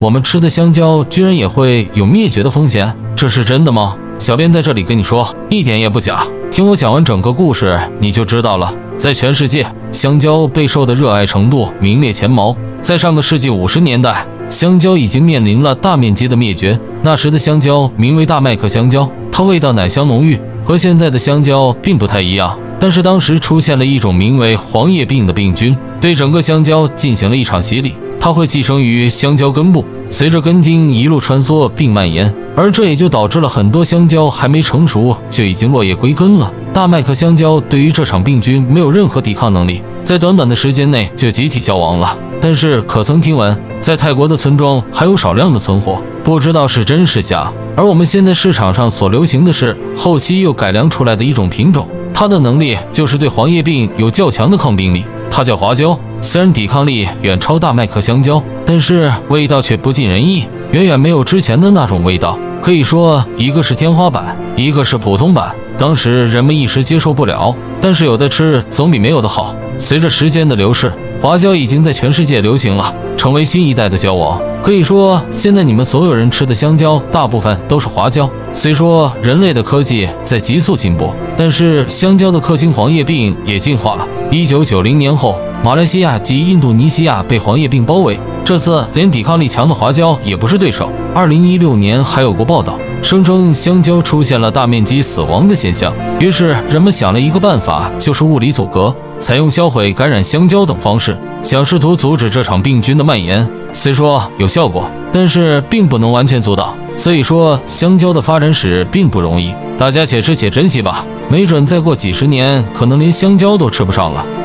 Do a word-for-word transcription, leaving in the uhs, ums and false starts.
我们吃的香蕉居然也会有灭绝的风险，这是真的吗？小编在这里跟你说，一点也不假。听我讲完整个故事，你就知道了。在全世界，香蕉备受的热爱程度名列前茅。在上个世纪五十年代，香蕉已经面临了大面积的灭绝。那时的香蕉名为大麦克香蕉，它味道奶香浓郁，和现在的香蕉并不太一样。但是当时出现了一种名为黄叶病的病菌，对整个香蕉进行了一场洗礼。它会寄生于香蕉根部，随着根茎一路穿梭并蔓延，而这也就导致了很多香蕉还没成熟就已经落叶归根了。大麦克香蕉对于这场病菌没有任何抵抗能力，在短短的时间内就集体消亡了。但是可曾听闻，在泰国的村庄还有少量的存活，不知道是真是假。而我们现在市场上所流行的是后期又改良出来的一种品种，它的能力就是对黄叶病有较强的抗病力，它叫华蕉。虽然抵抗力远超大麦克香蕉，但是味道却不尽人意，远远没有之前的那种味道。可以说，一个是天花板，一个是普通版。当时人们一时接受不了，但是有的吃总比没有的好。随着时间的流逝，华蕉已经在全世界流行了，成为新一代的蕉王。可以说，现在你们所有人吃的香蕉，大部分都是华蕉。虽说人类的科技在急速进步，但是香蕉的克星黄叶病也进化了。一九九零年后，马来西亚及印度尼西亚被黄叶病包围，这次连抵抗力强的华蕉也不是对手。二零一六年还有过报道，声称香蕉出现了大面积死亡的现象。于是人们想了一个办法，就是物理阻隔，采用销毁感染香蕉等方式，想试图阻止这场病菌的蔓延。虽说有效果，但是并不能完全阻挡。所以说，香蕉的发展史并不容易，大家且吃且珍惜吧。没准再过几十年，可能连香蕉都吃不上了。